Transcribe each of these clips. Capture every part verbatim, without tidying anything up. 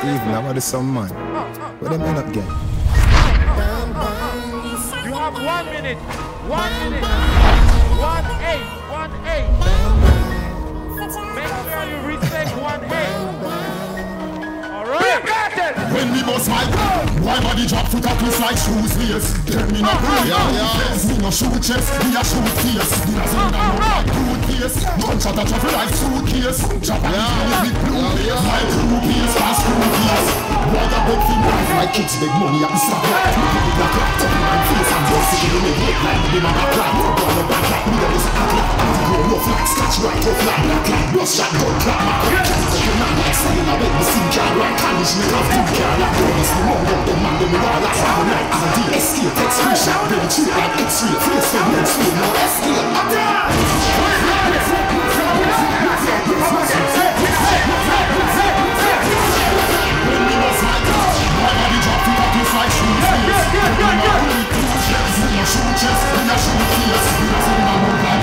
even about some man. What them end up getting? You have one minute. One minute. One eight. One eight. Make sure you respect one eight. Alright. When me bust my gun, why body drop foot up loose like shoes lace? Tell me no play, yeah, yeah. Me no shoot chest, me a shoot face. Me a send down like good case. Gunshot a travel like suitcase. Drop a yeah, with blue face. My blue face, my screw face. What a big thing, my kids big money at the start. Me give me black light, up in my face. I'm just sitting in the headline. Me my back light, up on the back light. Me there is a act like anti-grow, rough like scratch right, tough like black light. Bust shot, gun clap, my gun. Take your man like saying I bet me see car right. Punish me off two car like bonus. The mongo, the man, the me all like all night. I'm a D S K, text screenshot, baby treat like X-ray. Face for men, sweet, no S K. When me was my God, my body drop it up, it's like shoes. Me no shoot chest, me no shoot face. Me no send down no black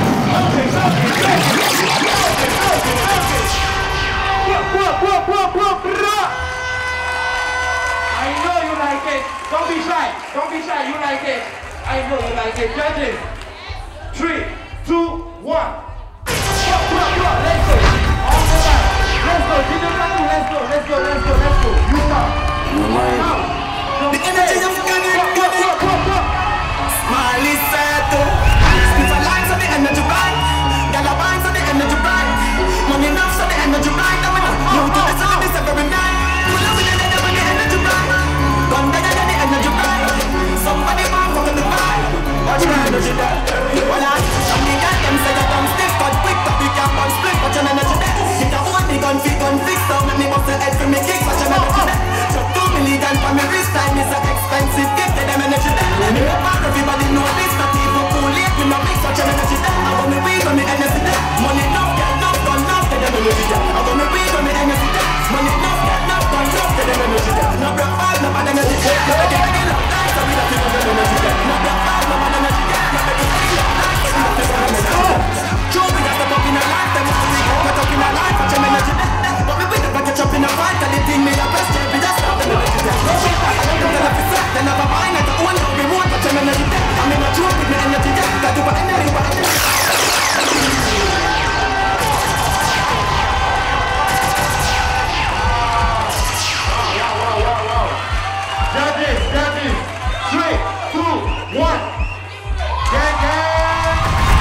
I know you like it. Don't be shy. Don't be shy. You like it. I know you like it. Judges. Three, two, one. Go, go, go. Let's go. On the line. Let's go. Let's go. Let's go. Let's go. Let's go. You stop. Now. The energy of the go, go, go, go. Smiley set. If I like so the energy bright. Gala bind so the energy bright. Money enough so the energy bright. You do this and this every night. Pull up in the energy bright. Gun down the energy bright. Somebody man from the vibe. Watch the energy there. Well I, some me got them say that I'm stiff, but quick but we can't bun split. Watch an energy there. Hit a hold me gun fit gun fix. So let me bust the head for me kick. Watch an energy there. Chuck two million for me wrist time is an expensive gift. They them energy there. Let me up back everybody know this. Not even cool late with no mix. Watch an energy there. I want me weed on me energy there. Money enough, get enough, done enough. They them energy there. I want me weed on me energy there. Money enough, get enough, done enough. They them energy there. No broke five, no bad energy there. No make it any long time, so we don't feel no energy there. No broke five, no bad energy there. No make it any long time, so we don't feel no energy there. True, we got to talk in a life, them want to be good, we talk in a life, watch them energy there. But me with the package up in a fight, and the thing me a question, we just stop them energy there. No shit, I don't tell them it's set, they never buy, not the one, no remote, watch them energy there. I mean, I true with me energy there, got to put energy, but energy. Judges, judges, three, two, one. Gang, gang.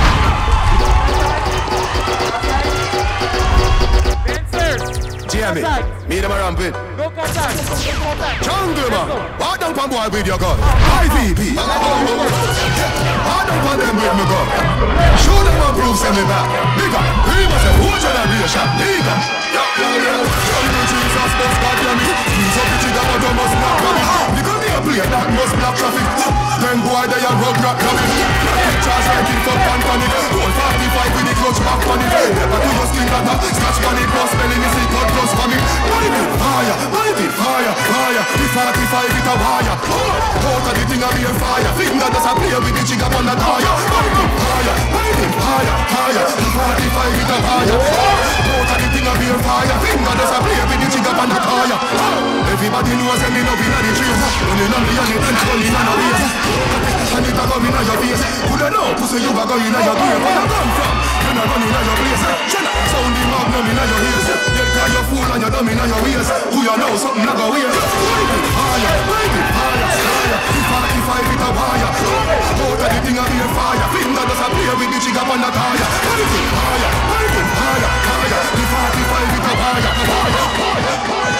Dancers. Jamie, me them a ramping. No contact. No contact. Jungle man, walk down from boy with your gun. I V P. Walk down from them with me gun. Show them a proof, send me back. Nigga, we must have whole generation. Nigga. Yo, yo, yo. Jesus, bust God, you me. Use up the trigger, but you must not come in. Nigga, me a play that must block traffic. Them boy, they a rug rock coming. Charge like it for pan panic. One forty-five with the clutch back panic. Never do your skin that scratch panic. Plus belly, me see cut plus for me. Money bit fire, money bit fire, fire. The forty-five it a wire. Out of the thing a be a fire. Finger does a play with the trigger on the tire. Money bit fire, money bit fire, fire. The forty-five it a wire. Out of the thing a be a fire. Finger does a play with the trigger on the tire. Everybody knows that me no be in the trees. When you know me on it and turn in on the waist. And it a go in on your face. Coulda know pussy you a go in on your grave. Where you come from? You not run in on your place. Shut up, sound the magnum in on your ears. You call your fool and you dumb in on your waist. Who you know something a go weird. Baby fire, baby fire, fire. The forty-five it a wire. Out of the thing a be a fire. Finger does a play with the trigger on the tire. Baby fire, baby fire, fire. The forty-five it a wire, fire, fire, fire.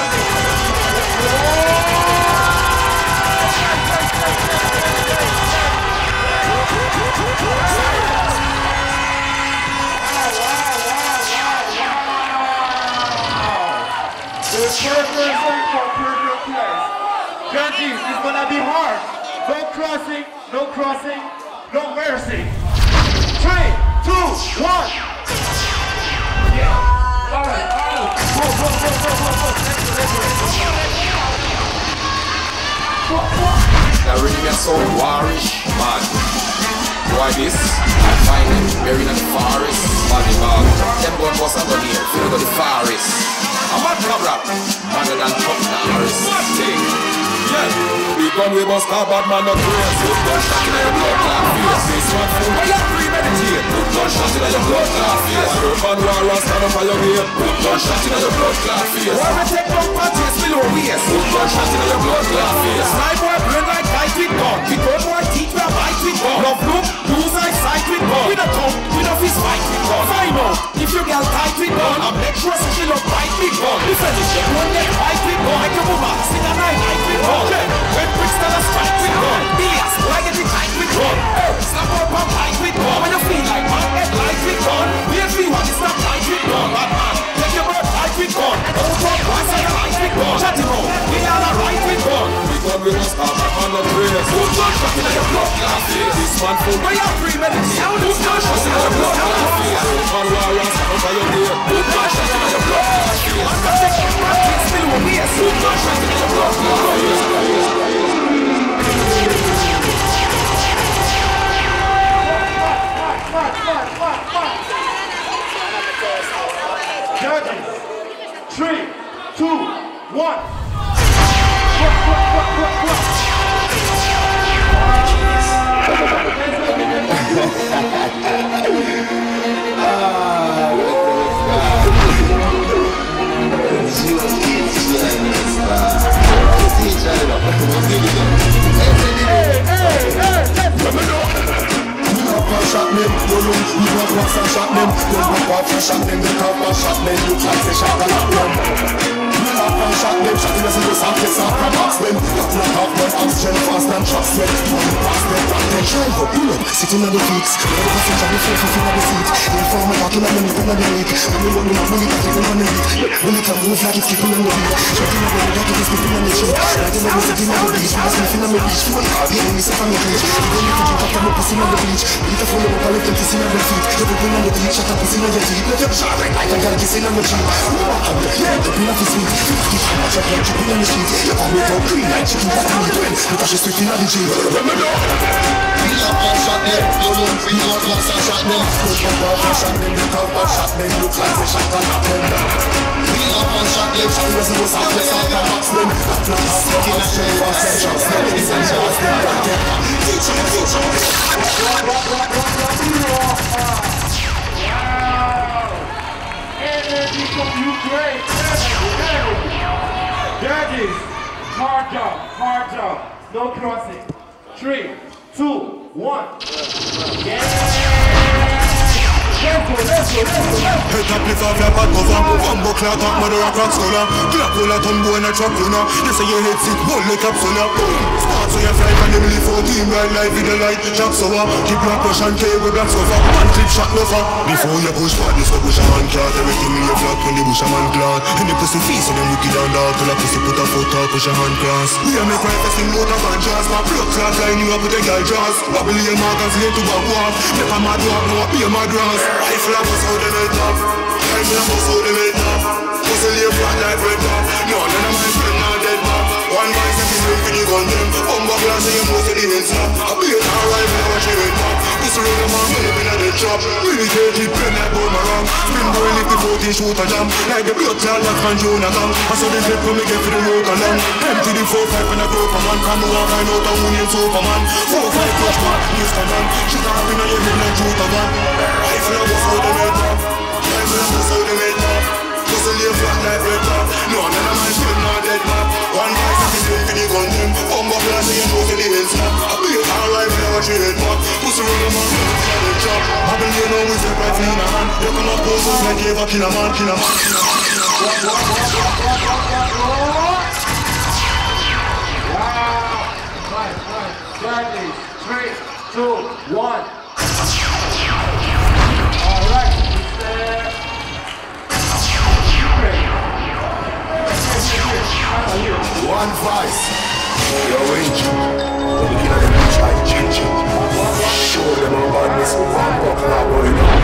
Judges, it's gonna be hard. No crossing, no crossing, no mercy. Three, two, one. Yeah. All right, all right. Go, go, go, go, go, go. Let's go, let's go, let's go. That really gets so warish, man. Why this? I find it buried in the forest. Body bag. Them gun bust up on here. Feel go the forest. I'm a cabra. Mother than Chuck Norris. What thing? Yeah. We gun we must have bad man not crazy. Put gunshot in your blood clot face. This one fool. Why you premeditate? Put gunshot in your blood clot face. Urban war stand up on your gate. Put gunshot in your blood clot face. Why we take down parties below waist? Put gunshot in your blood clot face. Snipe boy brain like guys with gun. We gun boy teach me a bite with gun. Love look, lose like sight with gun. We don't come, we don't fist fight with gun. Find out if you get tight with gun. I make sure she don't bite with gun. If any shit one get fight with gun. Make your woman sing a night night with gun. When Brixton a strike with gun. Billions, why get it tight with gun? Snap up and fight with gun. When you feel like man get light with gun. We have three one is not light with gun. Bad man, take your bird light with gun. Over once I light with gun. Shut him out, we are a right with gun. We gun we must have a man of praise. Put gunshot in your blood clot face. This man full. Why you premeditate? Put gunshot in your blood clot face. Urban warriors stand up on your gate. Put gunshot in your blood clot face. Man can take your practice still with me. Put gunshot in your blood clot face. Judges, three, two, one. Shot them, you look, you walk once and shot them. You walk off and shot them, they come and shot them. Look like they shot a lot them. You lock and shot them, shot them as you soft, they soft and box them. Lock lock off them, oxygen fast and trust them. You want to pass them, back them. Drive up, pull up, sitting on the feet. When the passenger be full, full on the seat. Inform me talking on the lip and on the week. When you want me not bully, talking on the week. When you can move like it's skipping on the beat. Shutting up when you like it's skipping on the cheek. Riding on the sitting on the beach, when I'm sniffing on the beach. Full up, here when you sit on the beach. When you think you got them up, pussy on the beach. Beautiful little pal, let them kiss in on the feet. You be on the beach, shut up, pussy on your teeth. Let them shot like I got kissing on the cheek. Yeah, the pin off is sweet. Fifty time I check like chicken on the street. You call me for green like chicken that I need when. Because she's sweet in on the cheek. Remember we love and shot them. You look, we love once and shot them. Look up and shot them. Look up and shot them. Look like they shot and knock them. We love and shot them. Shot them as you soft, they soft and box them. Knock them off, sticking and shake fast and shots them. It's and shots them. Teach them, teach them. Energy from Ukraine. Judges, hard job, hard job. No crossing. Three, two, one. Yeah. Let's go, let's go, let's go, let's go. Head up, lift off your bad cover. One buck clout up, mother a crack scholar. Clap all a ton boy in a truck, you know. You say your head sick, hold the capsule up. Start so you fly from the middle fourteen, bright light with the light. Jack sour, keep your push and play with black sofa. One clip shot lover. Before you push back, this go push a man clot. Everything in your flat when the bush a man clot. And the pussy feast and them wicked and dark. Till a pussy put a foot up, push a hand cross. We are make right testing load of and jazz. My blood clot line you up with a girl jaws. Wobble your mark and slay to back walk. Make a mad walk, now be a mad rance. Rifle up, bust out the red top. Rifle up, bust out the red top. Pussy lay flat like red top. No, none of my friend not dead man. One man said he's real for the gun them. Bumbo glass and you know say the head snap. I be an alright when I watch the red top. Pussy ring a man, when in a dead chop. Really take it, pen like boomerang. Spin boy lift the fourteen shoot a jam. Like the blood clot like from Jonathan. I saw the flip when me get for the road along. Empty the four five and I go for man. Come over, find out how name Superman. Four five clutch man, Mister Man. She got up in your head like Jota man. Rifle up, bust out the red top. Rifle up, bust out the red top. Pussy lay flat like red top. No, none of my friend not dead man. One guy said he's real for the gun them. Bumbo glass and you know say the head snap. I be an alright when I watch the red map. Pussy ring a man, when I the chop. Babble you know we step right in a hand. You cannot pose us like you ever kill a man, kill a man, kill a man, kill a man. Wow. Nice, nice. Judges, three, two, one. All right, Mister One voice. Yo, angel. We're looking at the beach like ginger. Show them how bad this one buck now going on.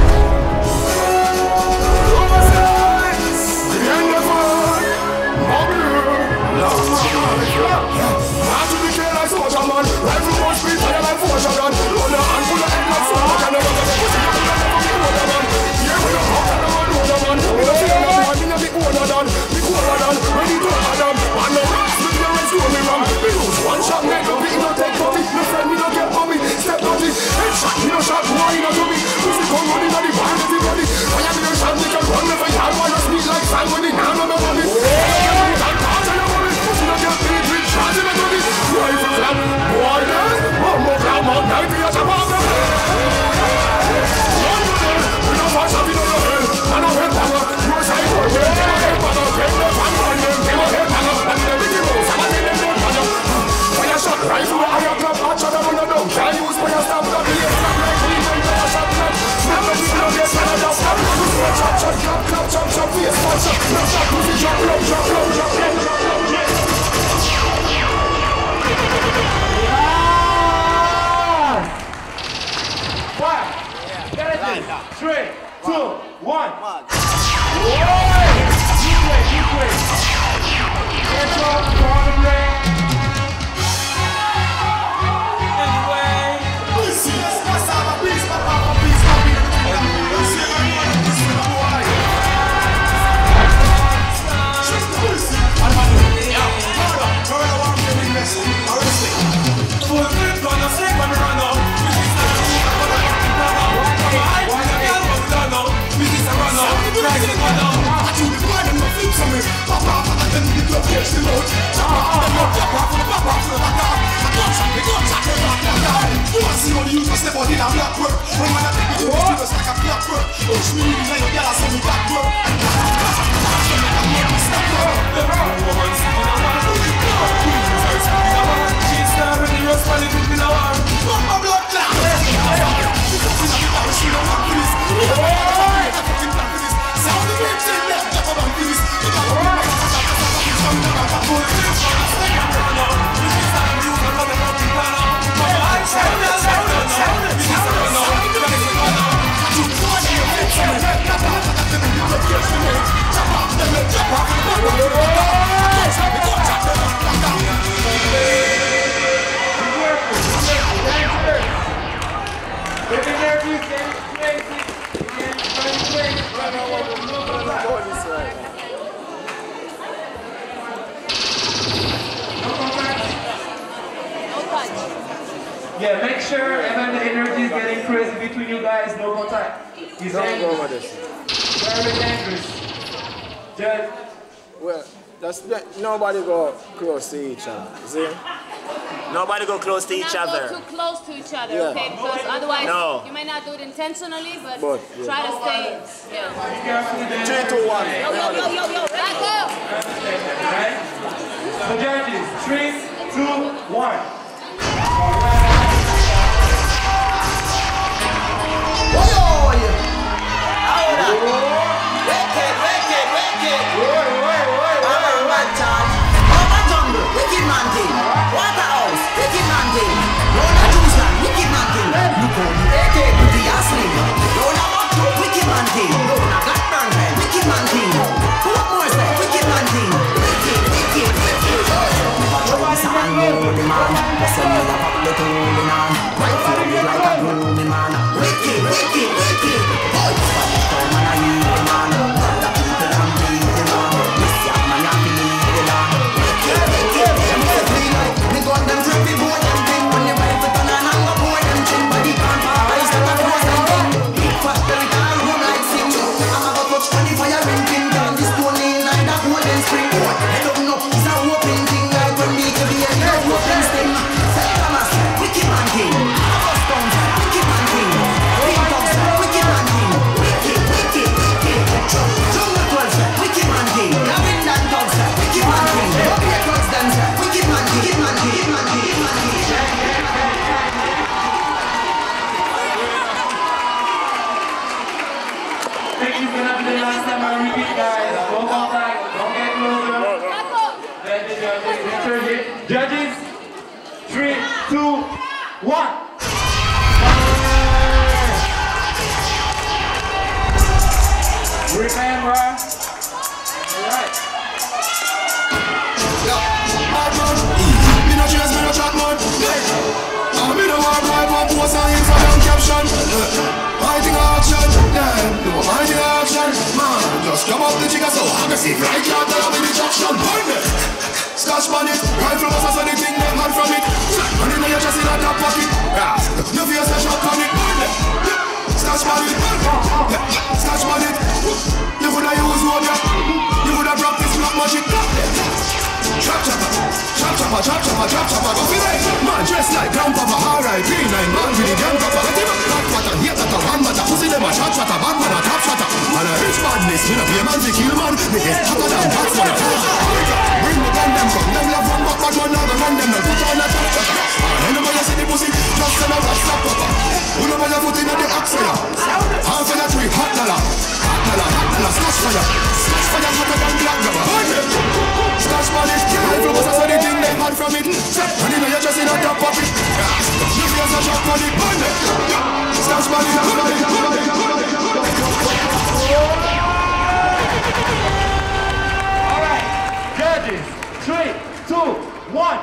Rifle more speed, fire like four shotgun. Roll your hand, pull your head like so much. And never get a pussy, you never get a man. Yeah, we don't have to know man. We don't feel no man, we never be older than. love catch them out. Chop off them up, chop off the pop off the back off. I gun shot, we gun shot, we back back off. You want to see how the youth step out in a black work? When man a take me to the streets like a black work. Push me in like a girl a send me back work. Stop work. The woman sitting a war. Queens are sitting a war. She's starving the rest of the people in a war. Fuck my blood clot. She don't want this. Sound the great thing left, never want this. Yeah, make sure even the energy is getting crazy between you guys, no contact. He's dangerous. Very dangerous. Judge. Well, that's nobody go close to each other. See? Nobody go close to each not other. Go too close to each other, yeah. okay? Because otherwise, no. you might not do it intentionally, but, but yeah. try to stay. Yeah. Three, two, one. Yo, yo, yo, yo, yo, back up. Right? So judges, three, two, one. Judges, three, two, one. Remember, all right. Me no chase, me no chat man. I'm in a war, boy, one post on Instagram caption. Fighting action, yeah, no fighting action. Man, just come up the jigger so aggressive, right? Can't tell me the traction. Scotch on it, rifle was a thing, them hand from it. And you know you're just in a top pocket. Your face a shot on it. Scotch on it, Scotch on it. You coulda use one, you coulda practice black magic. Chop chopper, chop chopper, chop chopper, chop chopper. Go feel it, man dressed like grandpapa. R I P nine man with the grandpapa. Get him up, hot water, hate that a one matter. Pussy them a shot shatter, bad man a top shatter. And a rich badness, me no pay man to kill man. Me get hotter than that's for the bring me gun them come, them love one back, but one other man them no put on a top shatter. And anybody you see the pussy, just send out a slap papa. Who know where you put in the axilla? Half of the tree, hot dollar, hot dollar, hot dollar, slash fire, slash fire hotter than black rubber. Slash money, rifle was a sunny thing, they hand from it. And you know you're just in a top pocket. You feel such a funny band. Slash money, money, money, money. All right, judges, three, two, one.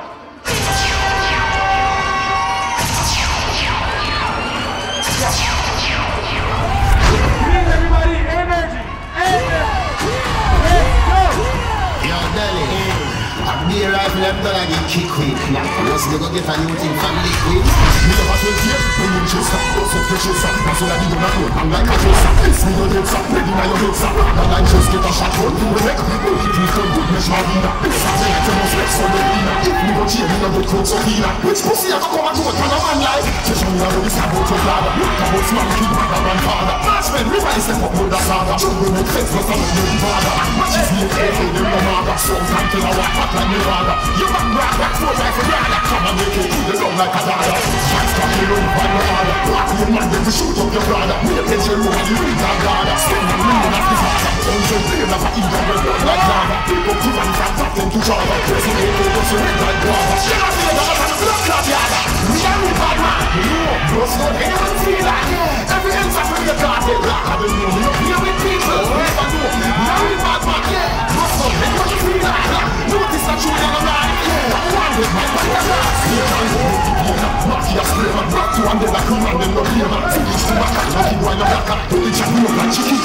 Please, everybody, energy, energy. Let's go. Yo, Delhi, I'm the rifle, I'm done again. kick quick. Once they go get a new thing from liquid. Me never tell you, when you just stop, go suck your chest up. That's all I do not know, I'm like a chest up. It's me your head up, ready now your head up. And I just get a shot on you the neck. Don't hit me from good mesh marina. It's a thing I tell us next for the arena. If me go cheer, me no get cold so cleaner. Which pussy I go come and do it, man, a man like. Just me a really stop out your bladder. Look about smart kid, mother and father. Marksman, river is step up with the saga. Jungle make sense, but I'm not the father. Watch his name, they say them no matter. Some time till I walk back like me father. You back back back, four times for brother. Come and make it, you look like a dada. Shots come in on by your father. Black your man, then to shoot up your brother. Me a catch your room, you read that brother. Spend a million of this matter. Don't you feel like a eagle with blood like lava. People to run from back them to Java. Pressing it, they go so red like guava. She not feel that I'm a blood clot yada. We are with bad man. No, just not anyone feel that. Every answer from your God, they black. I don't know, you're here with people. Never know. Now we bad man, yeah. Just not anyone feel that. Notice that you never lie. Yeah, one with my body, I'm not. See, I'm going to be a Marky a slaver. Not to one day like him and them no gamer. Finish to back and knock him while you're back. Put the chat up like chicken.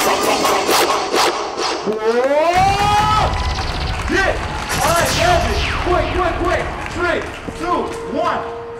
Yeah! Alright, Elvis. Quick, quick, quick. Three, two, one.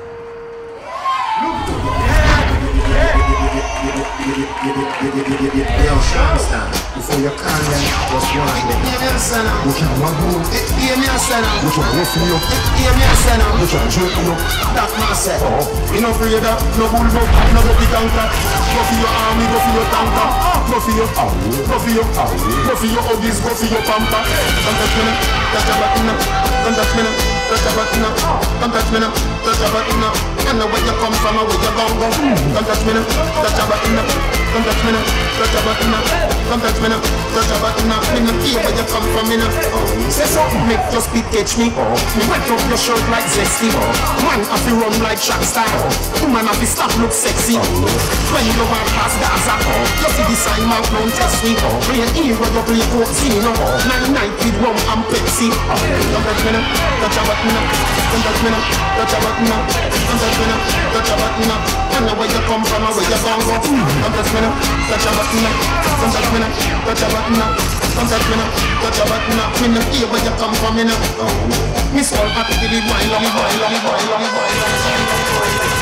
Yo, Sean Stan, before you call them, just one them. Hear me a son now. You can't want more. Hear me a son now. You can't rough me up. Hear me a son now. You can't jerk me up. That man said. You no afraid of, no bulldog, no dirty tanker. Go for your army, go for your tanker. Go for your, go for your, go for your huggies, go for your pamper. Don't touch me now, touch your button now. Don't touch me now, touch your button now. Don't touch me now, touch your button now. I know where you come from and where you gon' go. Don't touch me now, touch your button now. Don't touch me now, touch your button now. Don't touch me now, touch your button now. Me no care where you come from, me now. Say something, make your speed catch me. Me wet up your shirt like zesty. Man, I feel run like track style. Woman, I feel stop look sexy. When you walk past Gaza, you see the sign mark don't test me. Play an hero, you play Coke Zeno. Nine night with rum and Pepsi. Don't touch me now, touch your button now. Don't touch me now, touch your button now. Don't touch me now, touch your button now. I know where you come from and where you gon' go. Don't touch me now, touch your button now. Don't touch me now, touch your button now. Don't touch me now, touch your button now. Me no care where you come from, me now. Me skull happy to the wine, long, wine, long, wine, long, wine, long.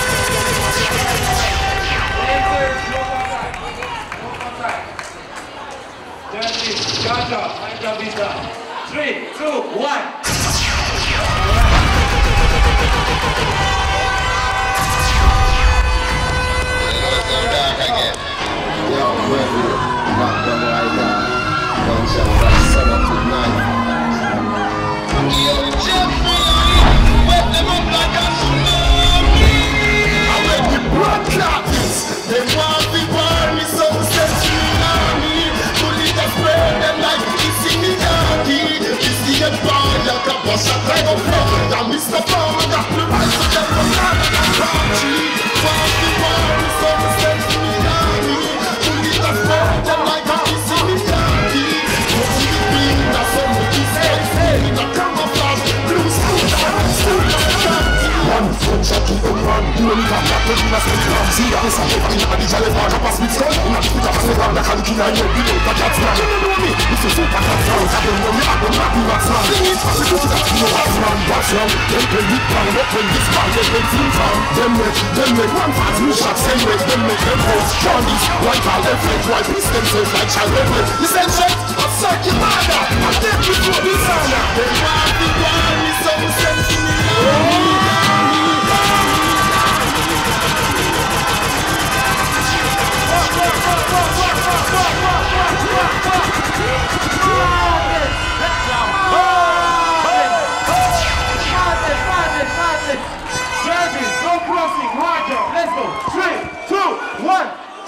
Gotcha. My job is done. Three, two, one. Yo, where back the right down. Bunch of that sun up to nine. Yo, Jeffrey, wake them up like a tsunami. I let the blood clots. They want to burn me, so set me on me. Bullet that spread them like it's in the yardie. You see a bar, you got a shot like a flood. And Mister Farmer got the right to get from that country. Want to burn me, so set me on me. Bullet that spread them like it's in the yardie. What's the bean that some of these guys say? In a camouflage, blue school, school, one front shot to the man. You only got that when you must be from. See, I'm a sample in the jolly part of a split skull. In a split of a snake on the country, I know you know that that's man. You know me, this is super cat sound. I don't know me, I don't know what's wrong. Sing it, I see that you know what's wrong, what's wrong. They play with plan, they play this man, they play team farm. Them make, them make one pass, two shots, same way, them make them post. Johnny's, white all them fake, white piece themselves like child rebel. Listen, shit, I'll suck your mother. I'll take you to the sauna. They want to burn me, so send to me. Let's go. Three, two, one.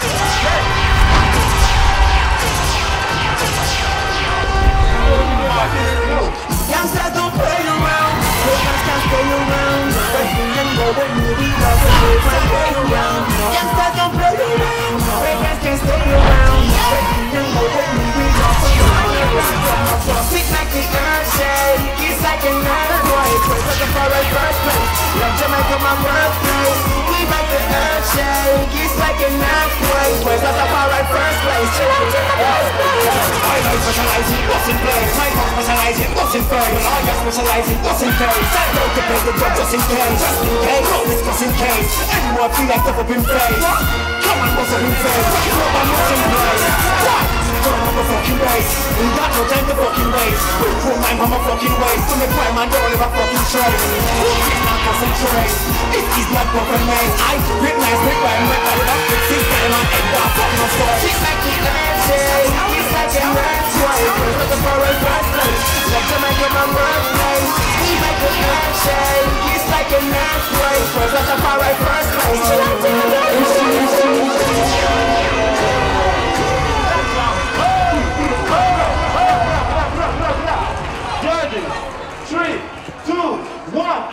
Youngsters don't play around. Youngsters can't stay around. Especially in the way you be loving. They can't stay around. Youngsters don't play around. Youngsters can't stay around. Especially in the way you be loving. Sweet like the earth shade. It's like an earthquake. We're looking for a first place. Love Jamaica, my birthplace. We like the earth. handshake. It's like an earthquake. Where's that alright first place? I know specialize in what's in place. My tongue specialize in what's in face. I just specialize in what's in face. I know to play the job just in case. Just in case, no discuss in case. Anyone feel like step up in face. Come on, what's up in face? No one what's in place. What? Turn up a fucking race. We got no time to fucking waste. We pull mine from a fucking waste. To make crime and don't live a fucking trace. Who cannot concentrate? It is not broken made. I rip nice, rip rhyme, rip rhyme, rip rip six time and end up fucking no story. It's like an handshake. It's like an earthquake. It's like a foreign birthplace. Like Jamaica, my birthplace. It's like an handshake. It's like an earthquake. It's like a foreign birthplace. Three, two, one.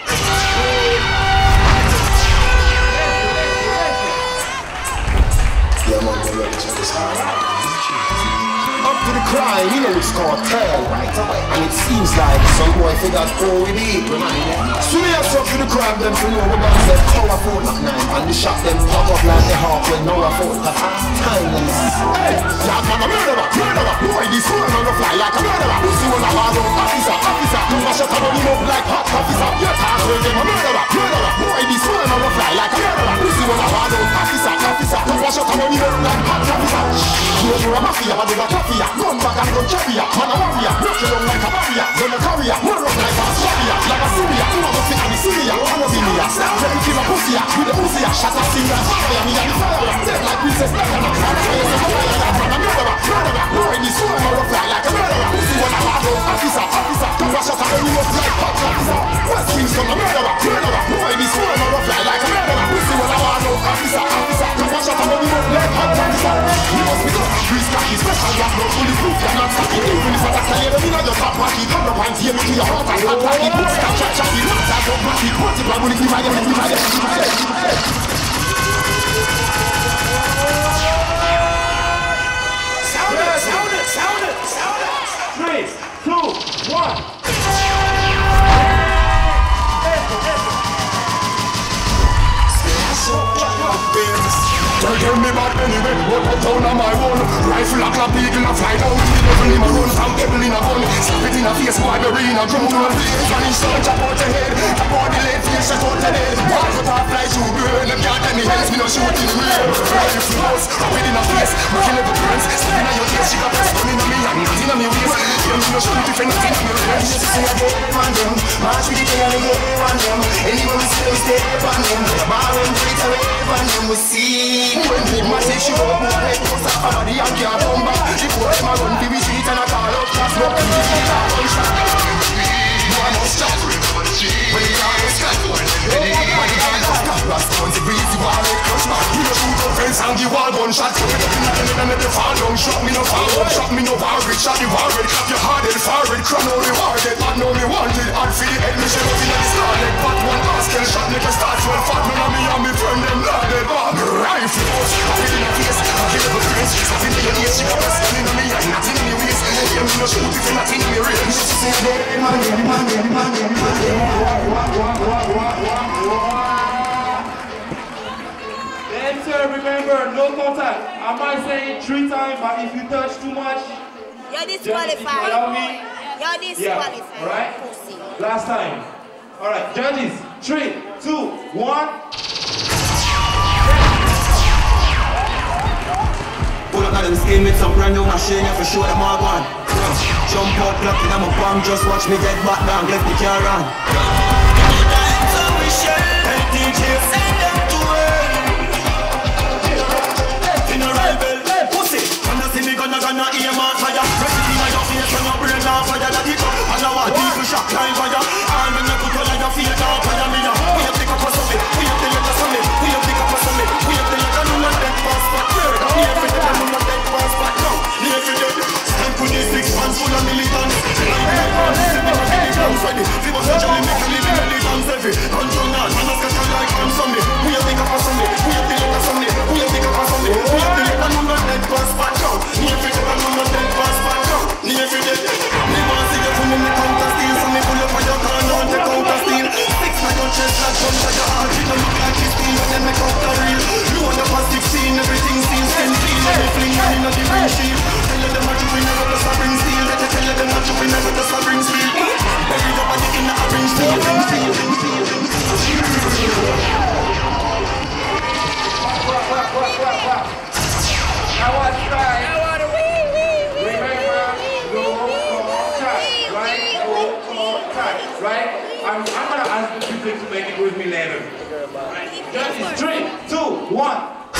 Yeah, man, we're ready to this hard. Up to the crime, you know it's cartel right away. And it seems like some boy figures go with it. So we have stuck to the crime, them to know what them colorful at nine. And the shop them pop up like the hawk when no one thought that timeless. Hey, y'all come a murderer, murderer. Boy, this one on the fly like a murderer. Pussy when I walk out, officer, officer. You mash up and run him up like hot officer. Yeah, talk to them a murderer, murderer. Boy, this one on the fly like a murderer. Pussy when I walk out, officer, officer. You mash up and run him up like hot officer. You're a mafia, but you're a coffee. Run back and run carrier. Man a warrior, knock you down like a barrier. Run a carrier, run up like a Australia. Like a Syria, you have a fit and Syria. I'm a Syria, let me kill a pussy. With the pussy, shut up, Syria. Fire me and the fire. Dead like Princess Diana. I'm a fire, I'm a fire. I'm a murderer, murderer. Boy, this one on the fly like a murderer. Pussy when I walk out, officer, officer. You wash up and run you up like hot officer. West Kingston, a murderer, murderer. Boy, this one on the fly like a murderer. Pussy when I walk out, officer, officer. You wash up and run you up like hot officer. You must be good. Grease cocky, special rock, no fully proof. You're not stocky. Even if I tell you, you know your top pocket. Come up and tear me to your heart and hot pocket. Put that chat chatty, not that up pocket. Put it back when it's divided, it's divided, it's divided. Sound it, sound it, sound it, sound it. Three, two, one. Tell tell me about anyway, what up down on my own. Rifle a clap, eagle a fly down. Devil him a run from devil in a gun. Slap it in a face, boy, bury in a drum. Vanish down, chop out your head. Chop out the lead, face, shut out the dead. Ball cut off like you burn. Them can't tell me else, me no shoot in the rear. Rifle house, up it in a face. Working every turns, stepping on your face. She got press, gun in a me and not in a me waist. Yeah, me no shoot if anything on your face. You see a game on them. March with the thing and the game on them. Anywhere we see them, stay on them. Bar and put it away on them, we see. When big man say she go up, head goes up, and the young can't come back. The boy them a run to the street and a call up class. But the street a gunshot. You a must stop. When the car is cut, when the car is cut, last one's a breezy wall, it crush back. You no shoot up fence and give all gunshot. You no pin it and let the fall down. Shot me no fall up, shot me no warred. Shot the warred, clap your hard head forward. Crown only warred, bad no me wanted. Hard for the head, me shell up in the scarlet. But one basket shot, make a start well fat. Me and me and me friend them loaded back. Rifle out, I feel in a face, I feel every face. Something in your ears, she got press gun in me and nothing in your waist. Yeah, me no shoot if you're nothing in your range. She say, hey, man, man, man, man, man, man, man. Then, sir, remember, no contact. I might say it three times, but if you touch too much, You're just disqualified. allow me. You're disqualified. Yeah, alright? Pussy. Last time. Alright, judges, three, two, one. Pull up at them skin with some brand new machine, yeah, for sure them all gone. Jump out, clock in my palm, just watch me get back down, left the car on. So we share, and D J send them to hell. In a rebel, pussy, gonna see me gonna gonna aim on fire. Recipe on your face, on your brain on fire, that it up. And now what people shock line fire. And when you put all of your feet down, fire me up. We have to pick up a summit, we have to let us summit, we have to pick up a summit, we have to let us know that pass back. We have to let us know that pass back now. We have to let us stand for these six months full of militants. Like we have gone, this is the militants ready. We must have Johnny make a living in the guns heavy. Control now, man us get a like on Sunday. We have to pick up a Sunday, we have to let us Sunday, we have to pick up a Sunday, we have to let us know that pass back now. We have to let us know that pass back now. We have to let us me want to see you from me counter steal. So me pull up on your car now and take out a steal. Six like your chest like gun for your heart. You don't look like like this thing when them make up the real. Load up at sixteen, everything seems ten clean. Let me fling them in a the windshield. Tell them that you will never just a bring steel. Let me tell them that you will never just a bring steel. Bury your body in a orange field. Now what's right? Remember, no more time, right? No more time, right? I'm, I'm gonna ask the people to make it with me later. Right? Judges, three, two, one.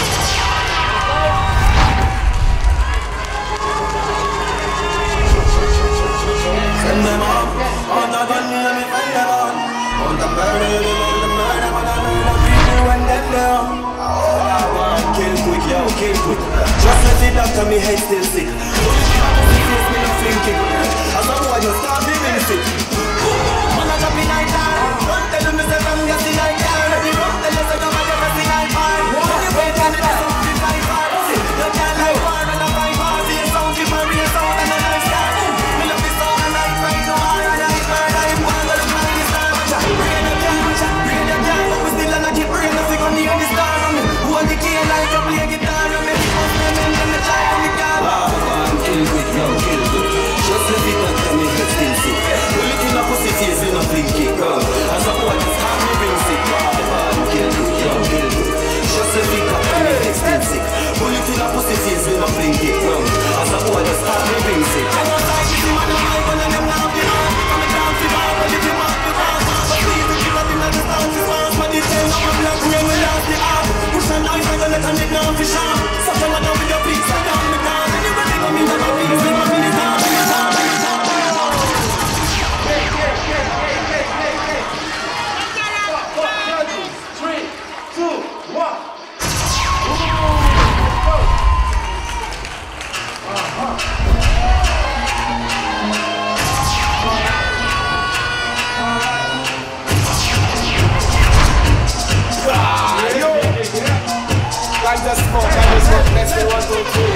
Send them up, all the gun, let me find them on. All the murder, all the murder, all the murder, people run them down. Kill quick, yo, kill quick. Just let it after me head still sick. Face me no flinking. As a boy, you start living sick. Man, I drop in night time. Don't tell them myself I'm just in night time. Let me run, tell us I'm not just in night time. When you wait on it, it's something like far. You can't like war and a fight war. See a sound, give my real sound and a nice start. Me love this song and I try to hard and I try to hard. One of the man is star. Brain a gang, brain a gang. But we still and I keep brain a figure near the star. Hold the key like a play guitar. You make it most men and the try to make it. Wow, kill quick, yo, kill quick. Just let it not tell me head still sick. Well, it in a pussy face in a blinky girl. As a boy, it's time me bring sick. Wow, kill quick, yo, kill quick. Just let it not tell me head still sick. Well, it in a pussy face in a blinky girl. As a boy, it's time me bring sick. I don't like it, you want to like one of them now, you know. I'm a down to bar, but if you want to bar, but please, if you're not in the dance, it's fast, but it's ten, I'm a black, we're going to last the hour. Push and knife, I'm gonna turn it down for sure. Something like that with your feet, so down me down. And you're gonna go me down, please, leave my minute down, minute down, minute down. Hey, hey, hey, hey, hey, hey, hey. Fuck, fuck, judges. Three, two, one. I just smoke, I just smoke, let's do one, two, three.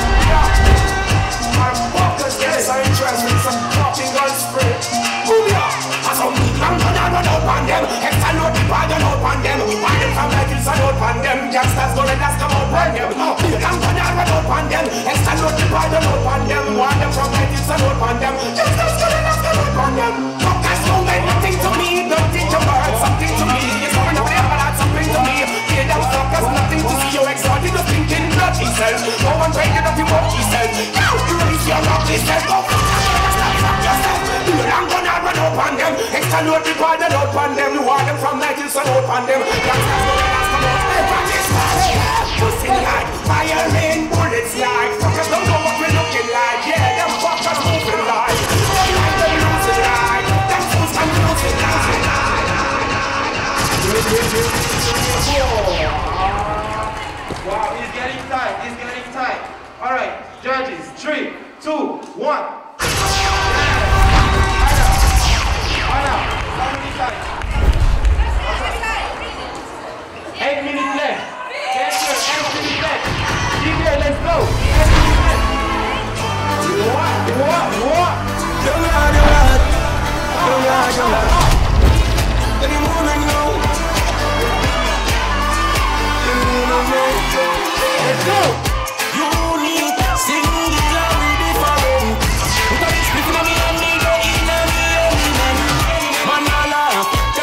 I'm focused, yes, I'm interested in some fucking gun spray. Booyah! As some young man I run out on them, extra load the bag and out on them. Why them from like it's out on them, gangsters gonna last come out on them. Young man I run out on them, extra load the bag and out on them. Why them from like it's out on them, gangsters gonna last come out on them. Fuckers don't mean nothing to me, don't think your words something to me. It's going to be about something to me. Hear them fuckers, nothing to see. You exalted the thinking bloody self. No one breaking up your body self. Now you raise your ugly self. Go fuck yourself, fuck yourself. You don't gonna run up on them. Extra load the ball and out on them. You want them from night till sun out on them. Youngsters gonna last come out. Hey, practice fire. Pussy like fire rain bullets like. Fuckers don't know what we're looking like. Yeah, them fuckers moving like. Them like them losing like. Them fools can losing like. Wow, he's getting tight, he's getting tight. All right, judges, three, two, one. Eight minutes left. Get here, eight minutes left. D J, let's go. Eight minutes left. What? What? What? Young lad, young lad. Young lad, young lad. Any woman know. Let's go! Unique, singularly different. Put a split in me and me go in and me element. Man, I laugh.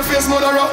bare face murderer.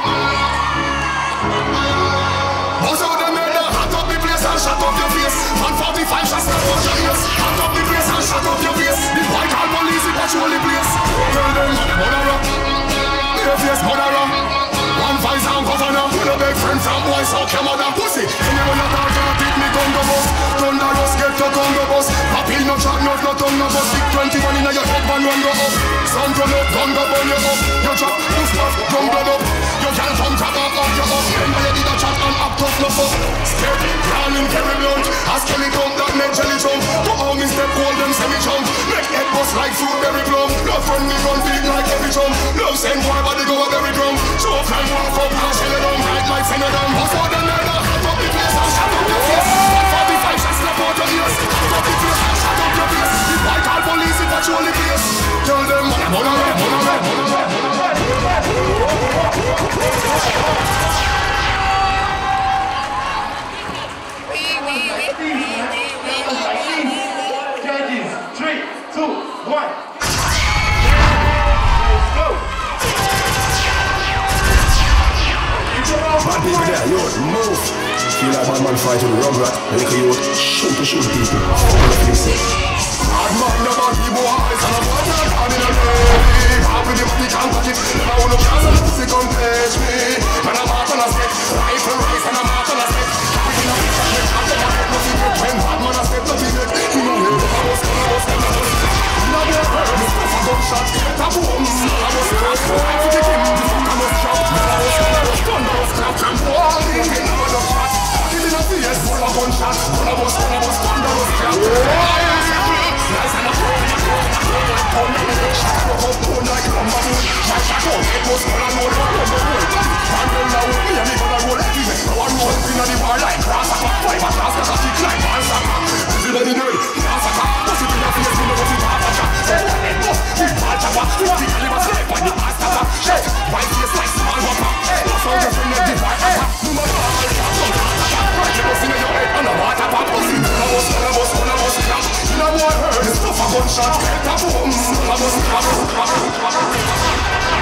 Buzz out them head, hot up the place and shut up your face. one forty-five shots snap out your ears. Hot up the place and shut up your face. The white all police in patrol the place. Tell them murderer, bare face murderer. One vice and governor, with a big friend from boys out your mother. Pussy, anyone you talk to, pick me Congo bus. Thunderous get to Congo bus. Happy no chat, no no Congo bus. Big twenty-one in your head, one run go up. Sun turn up, gun go burn you up. You chop, poof puff, gun blood up. You can't come chop up, up you up. Remember you did a chat and up tough no fuck. Scared, crawling, carry blunt. A skeleton that make jelly jump. To all me step, hold them semi jump. Make head bust like fruit berry plum. Love friend me run big like every jump. Love send boy body go a berry drum. Show time walk up and shell it down. Right like send it down. What's all the murder? Hot up the place and shut up your face. one forty-five shots snap out your ears. Hot up the place and shut up your face. The white all police in patrol the place. Tell them murder, murder, murder, murder. Judges, three, two, one. Bad people there, yo, move. Feel like bad man fight with the rubber. Make you shoot to shoot people. Bad man, no bad people eyes. And I'm not down in a day. Half with the money can't touch it. Never want to chance on the pussy come touch me. Man, I'm out on a step. Rifle race and I'm out on a step. Carry in a bitch and make up the market. Nothing get when bad man a step. Nothing get. You know where the house, the house, the house. Now they're hurt. The stuff a gunshot. Get a boom. I must crash. I have to kill him. I must drop. I must crash. Thunder must clap. Wall in the middle of shot. It in a face. Full of gunshot. Full of us. Full of us. Thunder must clap. Nice and a pro. Pound like a big shot. Pound like a lumber moon. Shot shot out. It was full of road. Road the road. Man roll down with me and me gonna roll everywhere. No one rolls in the bar like grass. Five a class. Cause I kick like one sucker. Everybody know it. Grass sucker. What's it in your face? You know what's it half a shot. Say one head bust. Big ball chopper. Fifty caliber slip on the ass topper. Shit. White face like small whopper. What's all your friend of the white topper? No matter how much you have. Right you bust in your head on a water pop. Bust it. One of us. One of us. One of us. You know what heard? The stuff a gunshot. Get a boom. One of us. One of us.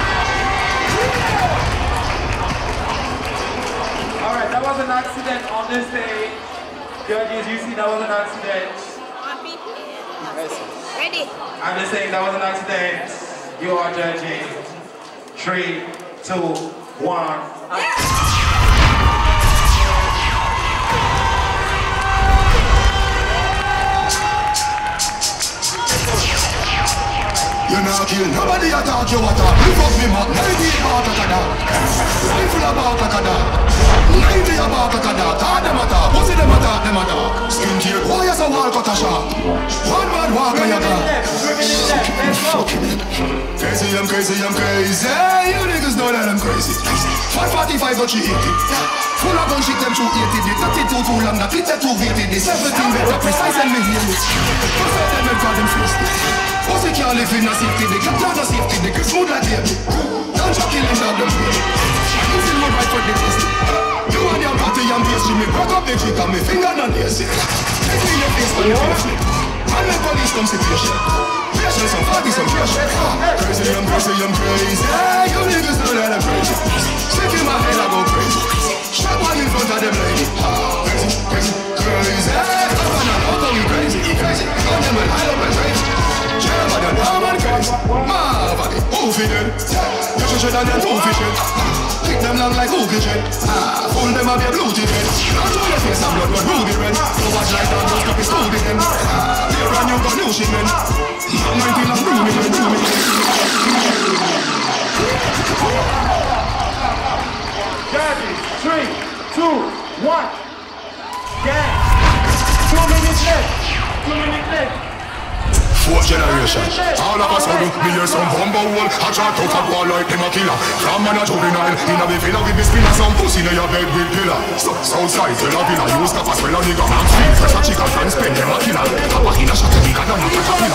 Alright, that was an accident on this stage. Judges, you see that was an accident. Ready? I'm just saying that was an accident. You are judging. Three, two, one. You not kill nobody attack you attack. You fuck me man, ninety about a kada. Rifle about a kada. Ninety about a kada. Talk them attack, pussy them attack, them attack. Skin tear, boy as a wall cut a shot. One man walk on your car. Crazy, I'm crazy, I'm crazy. You niggas know that I'm crazy. one forty-five got you eighty. Full of gun shit, them two eighty. The thirty-two too long, the thirty-two weighted. The seventeen better precise and me hear it. What's up them and call them thirsty. Pussy can't live in a safety, they can't have a safety, they can smooth like baby. Don't you kill him, dog, them baby. You feel more right for the test. You and your party and pastry, me broke up the cheek and me finger and nails it. Take me your face when you feel flip. And the police come see patient. Patient, some party, some patient. Crazy, I'm crazy, I'm crazy. You niggas know that I'm crazy. Shake in my head, I go crazy. Shot one in front of them lady. Crazy, crazy, crazy. I'm gonna know how you crazy, you crazy. On them and hide up and crazy. But the normal crazy, marvelly, who fit it? You should have them two fish it. Pick them long like who fish it. Ah, fool them up your blue ticket. Not to your face and blood, but ruby red. So watch like that, just copy Scooby them. Ah, they run you got new shit, man. Mighty long roomy, man, roomy. Judges, three, two, one. Gang. Two minutes left. Two minutes left. Fourth generation, all of us are me hear some bumbo hole. I try to fuck wall like them a killer. From man a juvenile, in a be villa with me spinner. Some pussy in your bed with pillar. So, Southside, tell a villa, use the fast well a nigga. Man speed, fresh a chicken, and spend them a killer. Papa in a shot a nigga, and a caterpillar.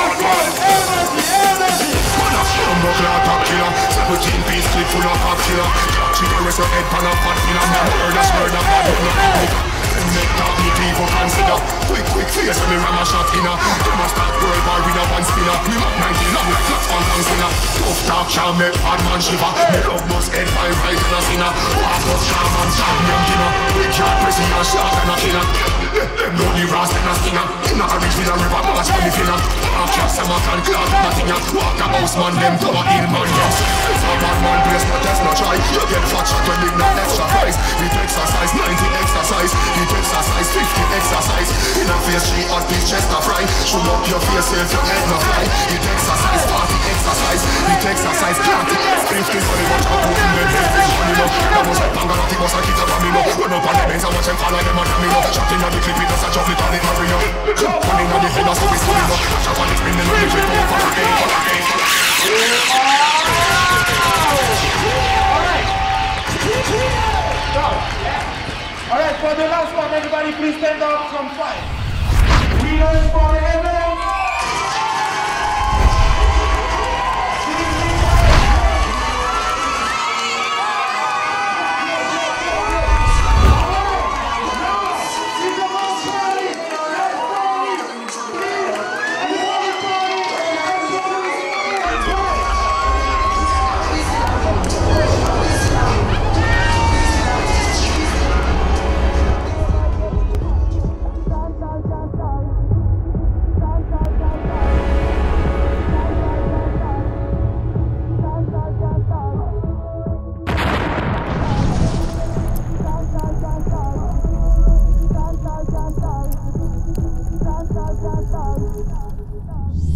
Man a bumbo clock top killer. Seventeen piece clip full of pop killer. Chicken rest your head pan a fat killer. Man murder, murder, bad, no nigga. them make talk me people consider. Quick, quick face when me ram a shot inna. Them a start world war with a one spinner. Me up nineteen long like flats on tongue spinner. Tough talk can't make bad man shiver. Me love must head by right and a sinner. Walk up shaman, shot me and dinner. Big yard pressing and shot and a killer. Them know the ras and a stinger. Inna a reach with a river march for me finna. Walk cap some a can clock and a thinger. Walk a house man them to a hill man yes. It's a bad man place but that's not try. You get fat shot when big not extra price. It exercise ninety exercise. It exercise fifty exercise. In a face she hot bitch chest a fry. Show up your face if your head no fly. It exercise forty exercise. It exercise thirty fifty. Funny watch out who in them head fish funny no. That was like banga naughty was a kid of a mino. Run up on the bench and watch them fall like them a domino. Shot in the clip it does a chocolate on it marino. Running on the head as so we spin up. Shot on the spin then we clip over again for again. Alright, for the last one, everybody please stand up from five. We are for heaven. Dun, dun, dun, dun.